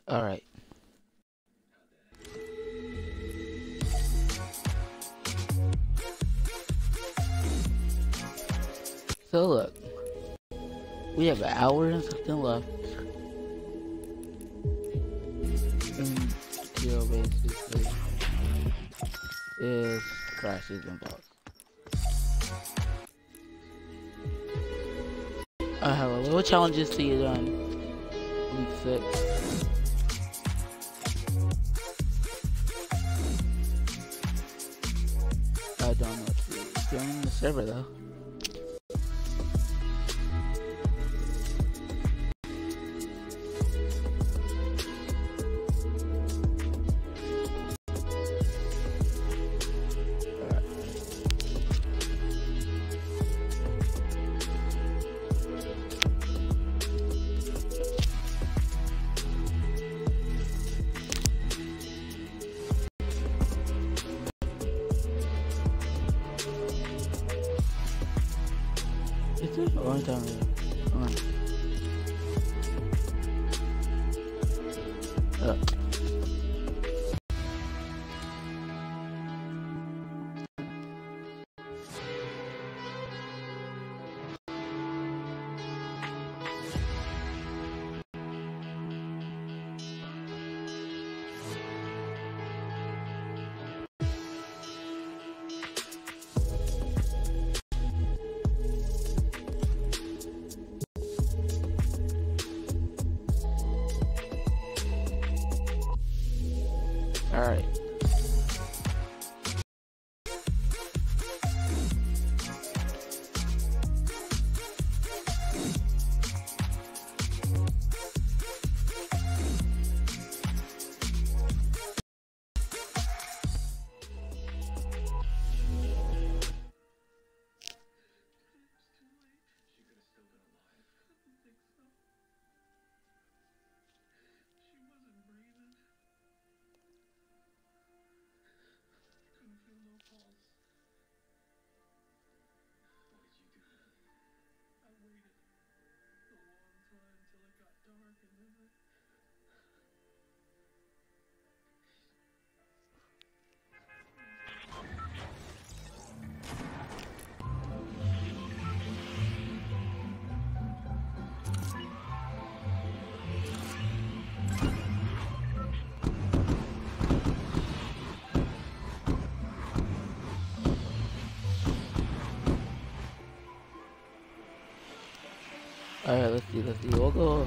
Alright. So look, we have an hour and something left. And kill basically is crashes and bugs. I have a little challenges to get done. Week 6. I don't know if you're joining the server though. It's a long time ago. Alright. Alright, let's see. We'll go.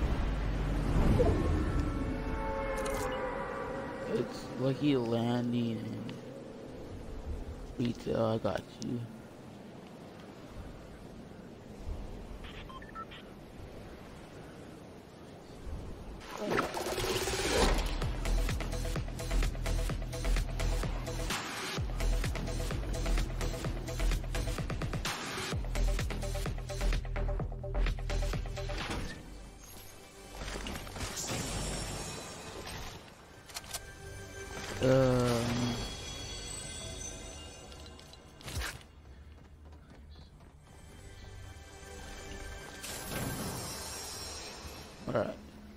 It's Lucky Landing and retail. I got you. Alright.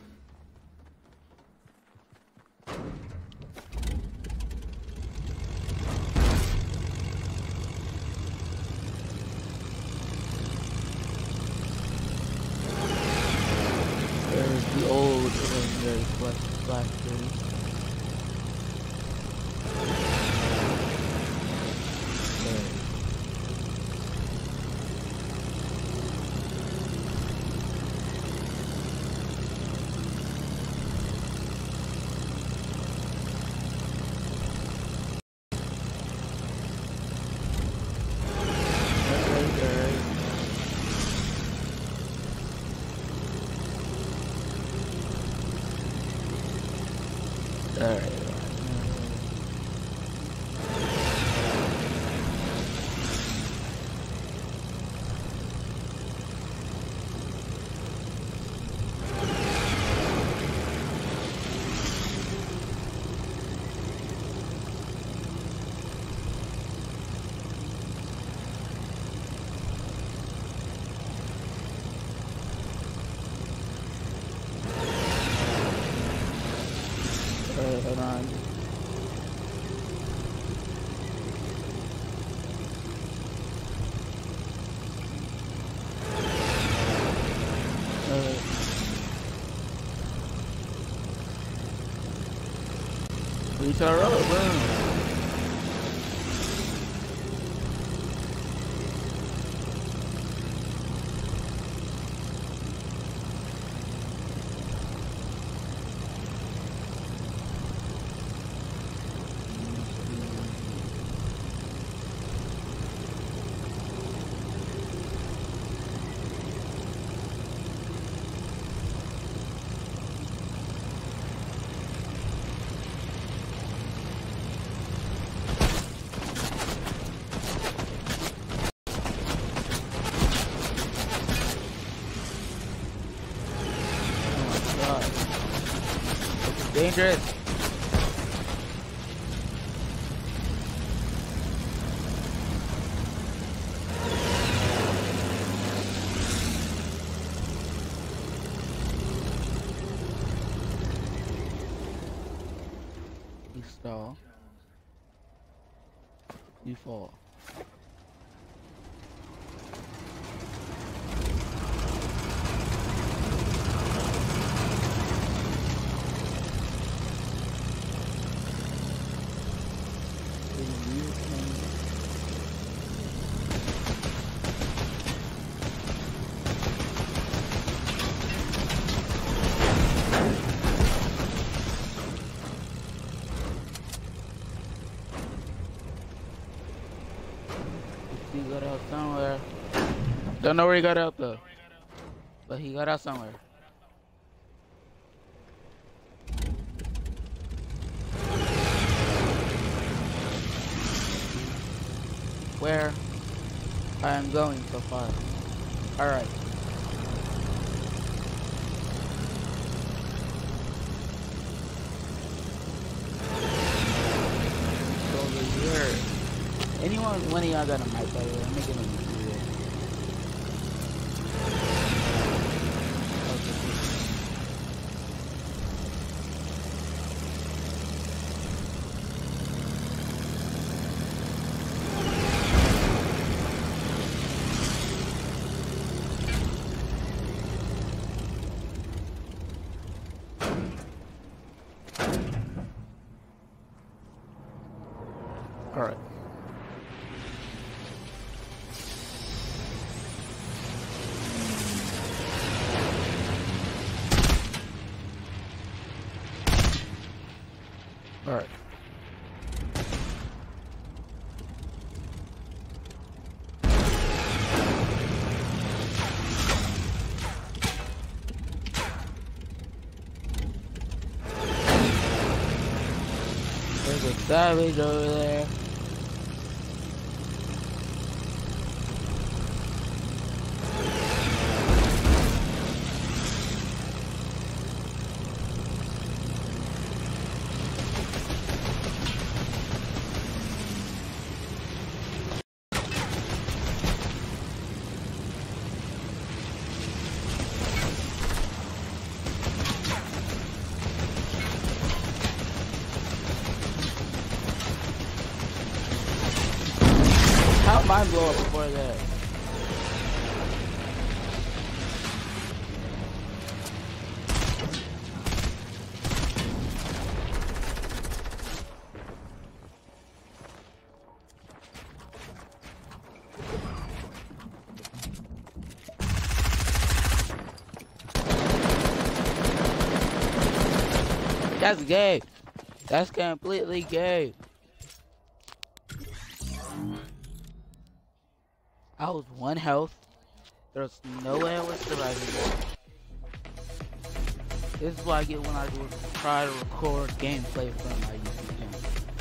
There's the old legendary BlackBerry. Alright. Hold on. Reach our road, boom. Dangerous. You stall. You fall. He got out somewhere. Don't know where he got out though, but he got out somewhere. Where I am going so far. All right. So over here. Anyone, one of y'all got a mic by the way, I'm making a video. All right. All right. There's a savage over there. How mine blow up before that? That's gay. That's completely gay. I was 1 health. There's no way I was surviving. This is what I get when I try to record gameplay from my YouTube channel.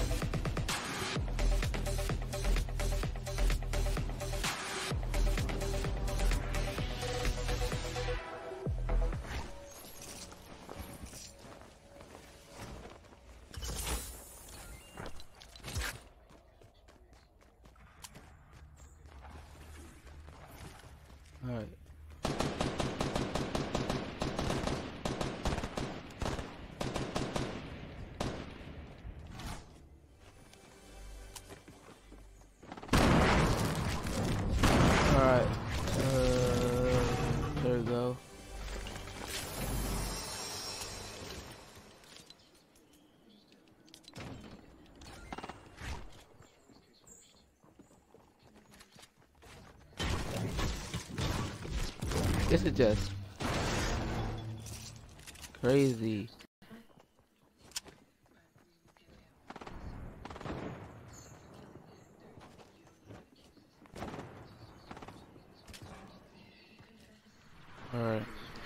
Alright. There we go. This is just crazy. Alright.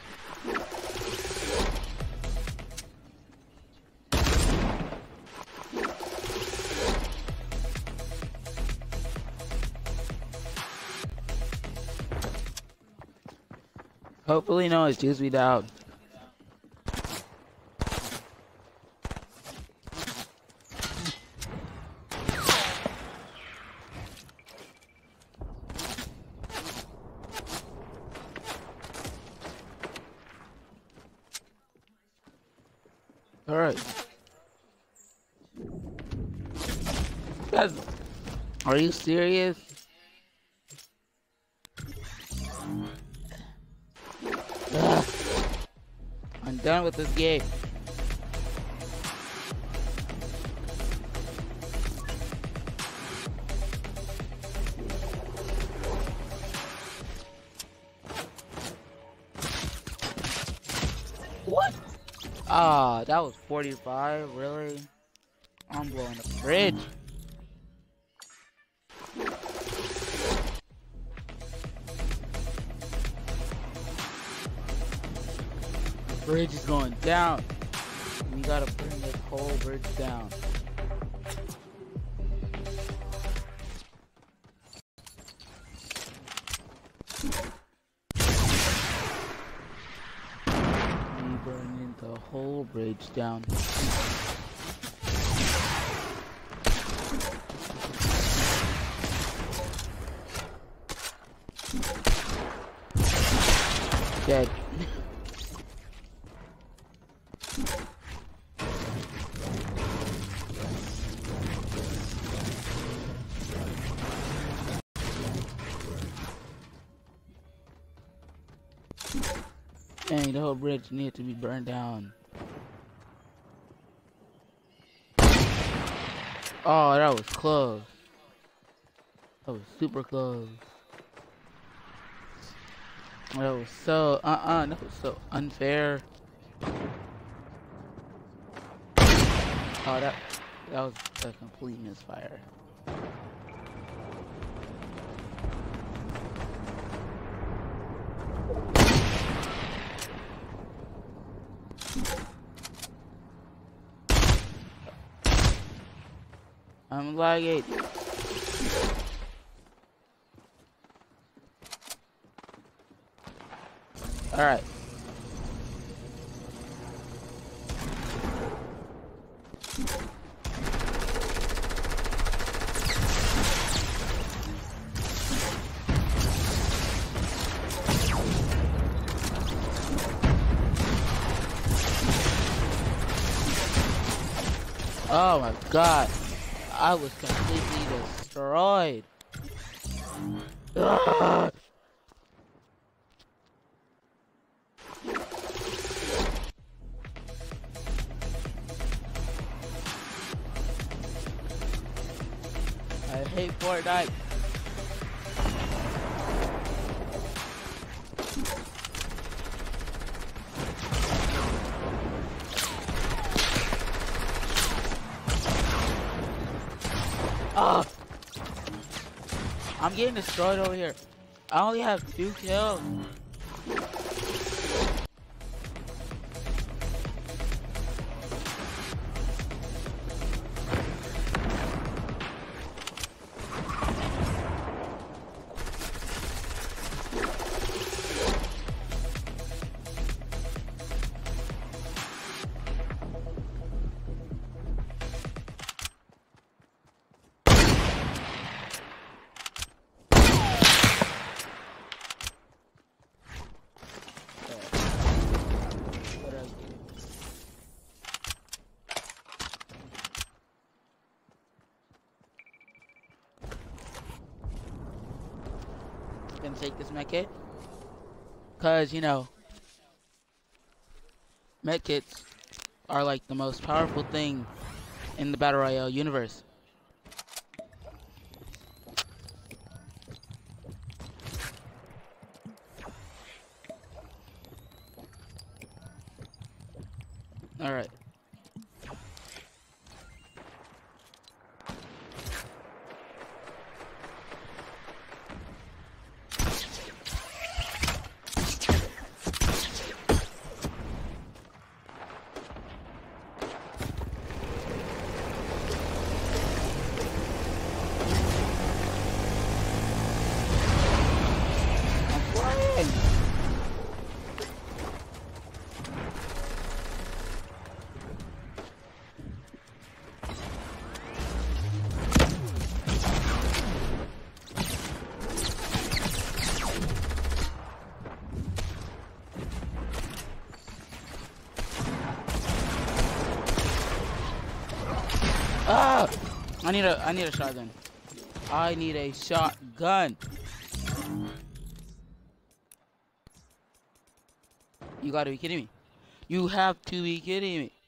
Hopefully no one shoots me down. Alright. Guys, are you serious? Ugh. I'm done with this game. What? Ah, that was 45, really? I'm blowing the bridge. The bridge is going down. We gotta bring this whole bridge down. We burning the whole bridge down. Dead. Dang, the whole bridge needs to be burned down. Oh, that was close. That was super close. That was so, that was so unfair. Oh, that was a complete misfire. I'm lagging. Alright. Oh my god. I was completely destroyed. Ugh. I hate Fortnite. Oh, I'm getting destroyed over here. I only have 2 kills. Gonna take this med kit. Cause medkits are like the most powerful thing in the Battle Royale universe. Alright. Ah! I need a shotgun. I need a shotgun. You gotta be kidding me. You have to be kidding me.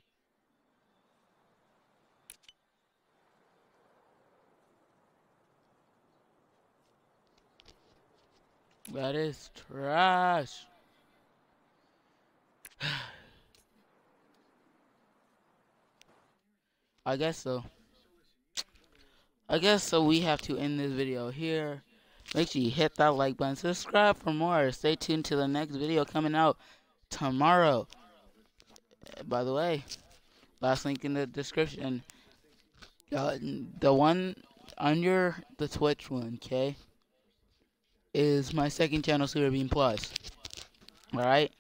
That is trash. I guess so. We have to end this video here. Make sure you hit that like button. Subscribe for more. Stay tuned to the next video coming out tomorrow. By the way, last link in the description. The one under the Twitch one, okay, is my second channel, Super Beam Plus. Alright?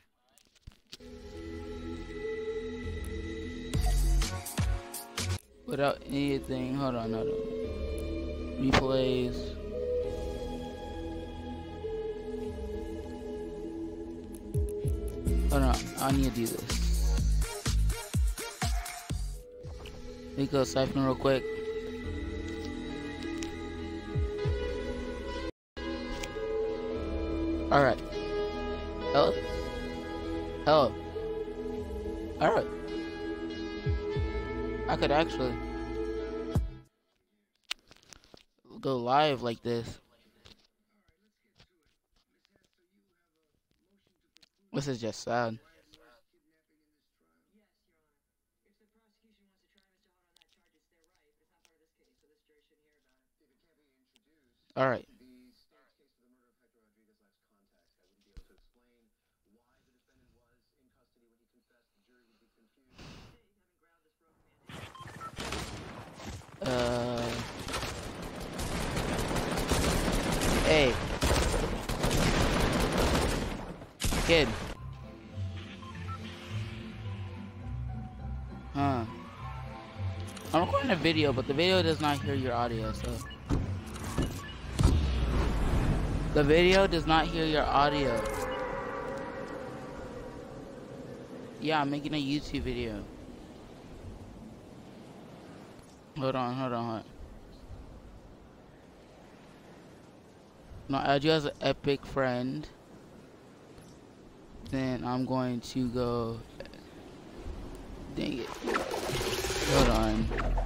Without anything, hold on. Replays. Hold on, I need to do this. Let me go siphon real quick. Alright. Hello. Alright. I could actually go live like this. This is just sad. Alright. Hey. Kid. Huh. I'm recording a video, but the video does not hear your audio, so. The video does not hear your audio. Yeah, I'm making a YouTube video. Hold on. Now add you as an epic friend. Then I'm going to go. Dang it. Hold on.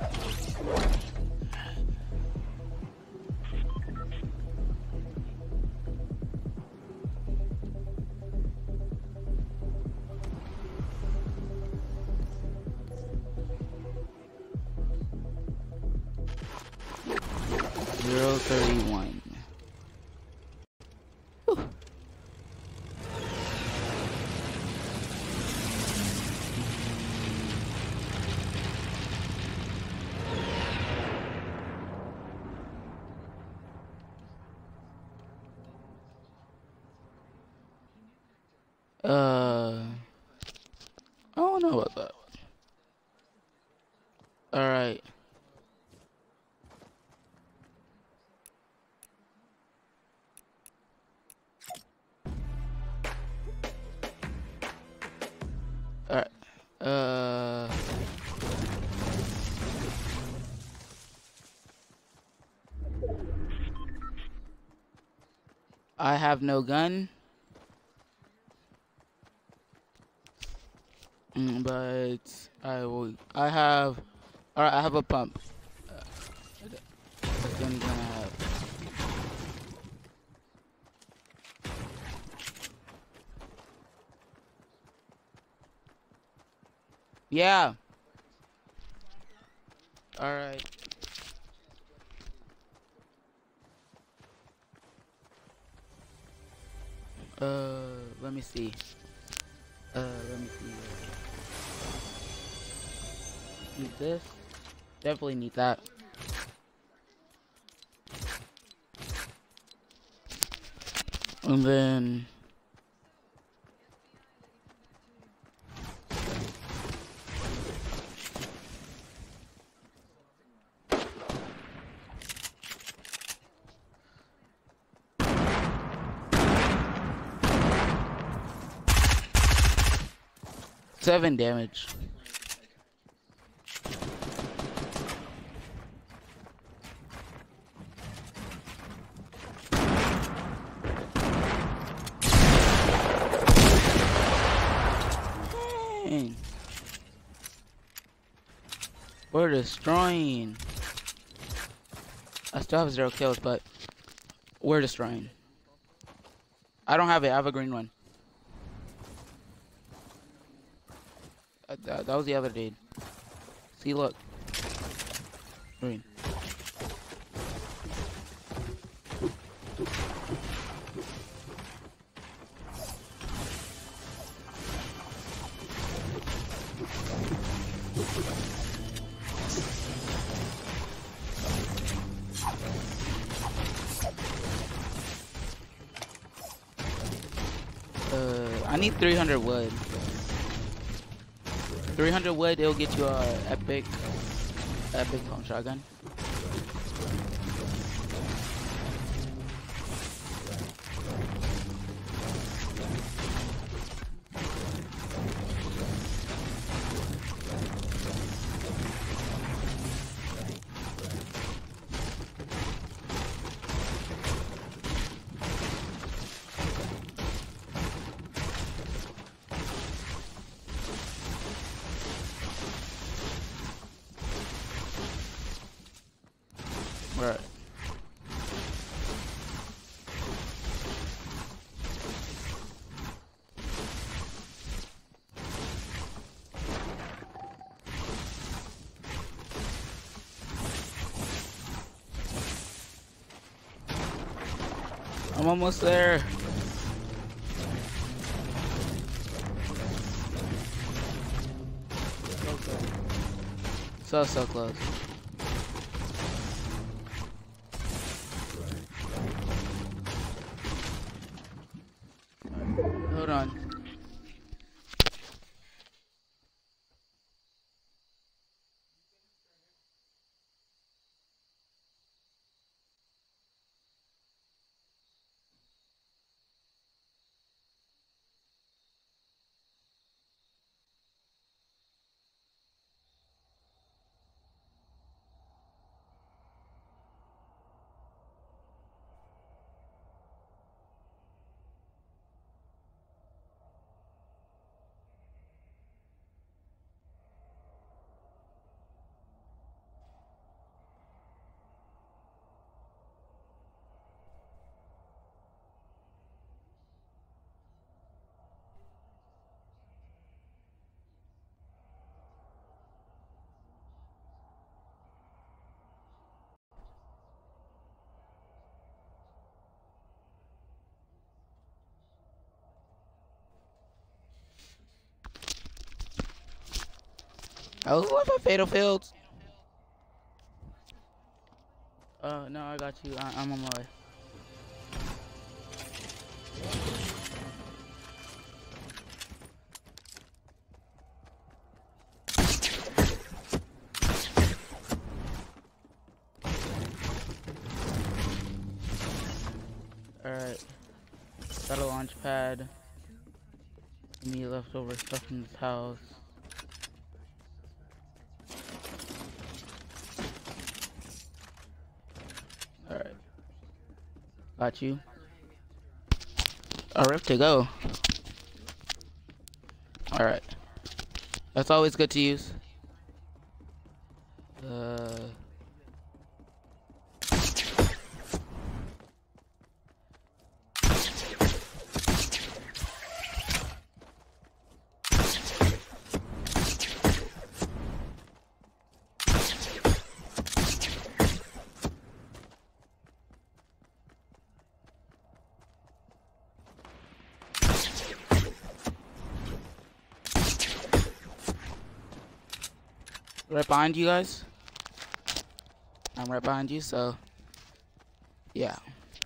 $0.31. I don't know about that. Alright. I have no gun. But I have. Alright, I have a pump. That's the only gun I have. Yeah. Alright. Let me see. Let me see. Need this? Definitely need that. And then seven damage. Dang. We're destroying. I still have 0 kills, but we're destroying. I don't have it. I have a green one. That was the other dude. See, look. Green. I need 300 wood. 300 wood, it'll get you a epic pump shotgun. Right. I'm almost there. So close. Hold on. Oh, what for Fatal Fields? No, I got you. I'm on my way. Alright. Got a launch pad. Any leftover stuff in this house. Alright. Got you. Alright, to go. Alright. That's always good to use. Right behind you guys. I'm right behind you, so yeah.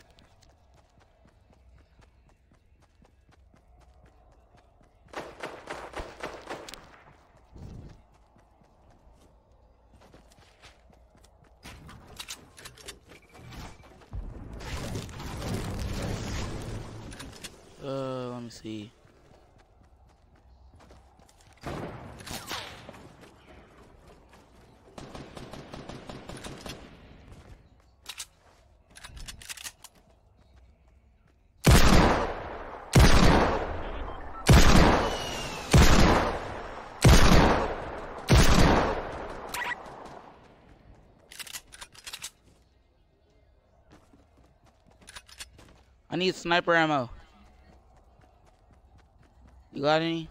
Let me see. I need sniper ammo. You got any?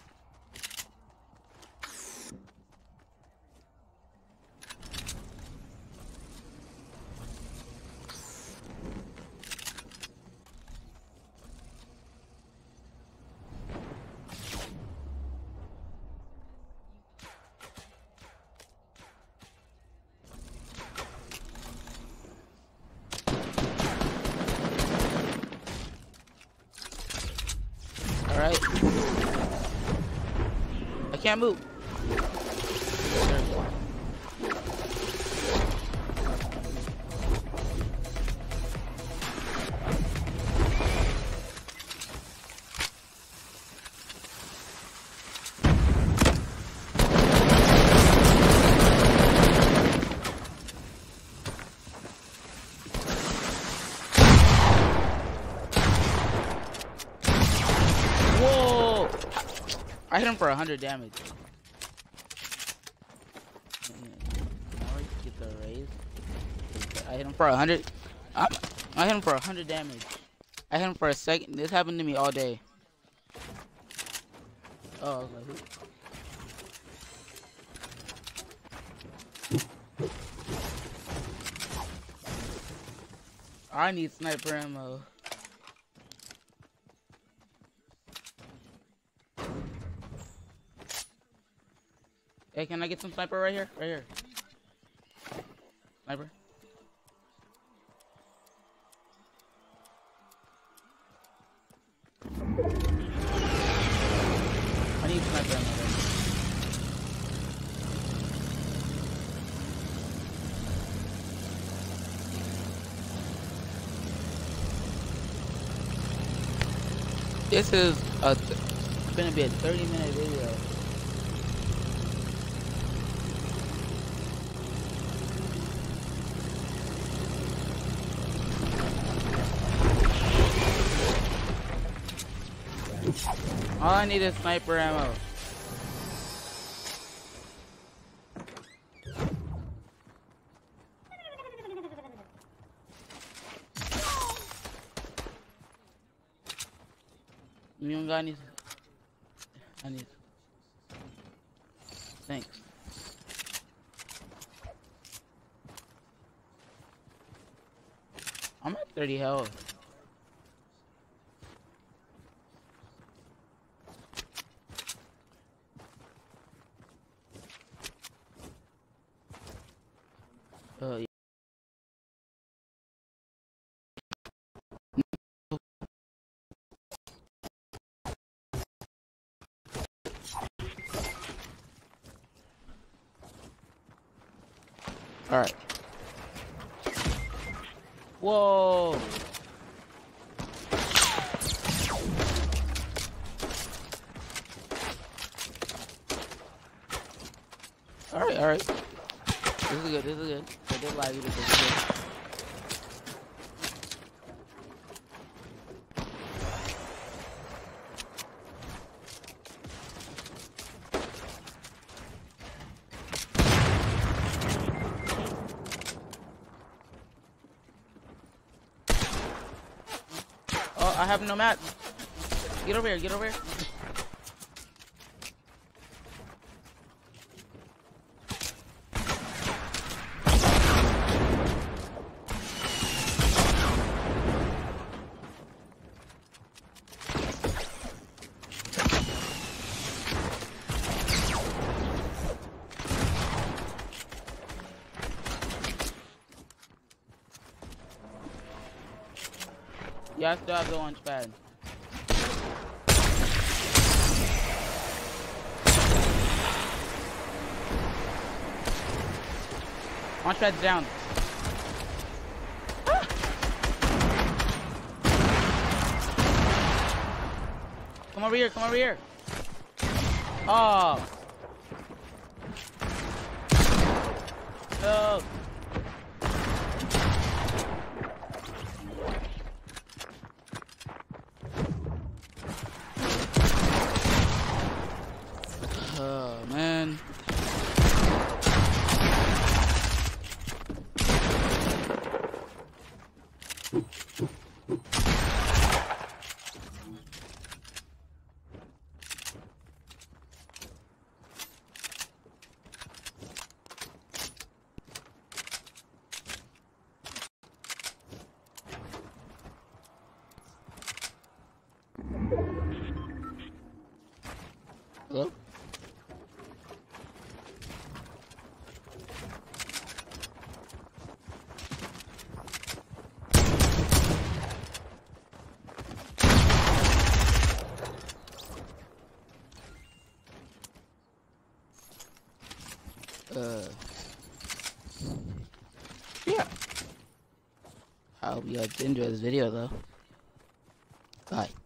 Alright. I can't move. Whoa! I hit him for 100 damage. Get the raise. I hit him for 100. I hit him for 100 damage. I hit him for a second. This happened to me all day. Oh, I was like, who? I need sniper ammo. Hey, can I get some sniper right here? Right here. Sniper. I need sniper ammo. This is gonna be a 30-minute video. All I need is sniper ammo. You don't got any? I need. Thanks. I'm at 30 health. Yeah. All right. Whoa. All right. This is good. I did like it. This is good. I have no mats. Get over here, get over here. Yeah, I still have the launch pad. Launch pad's down. Ah! Come over here, come over here. Oh. No. Oh, man. Hello? Yeah. I hope you guys enjoyed this video though. Bye.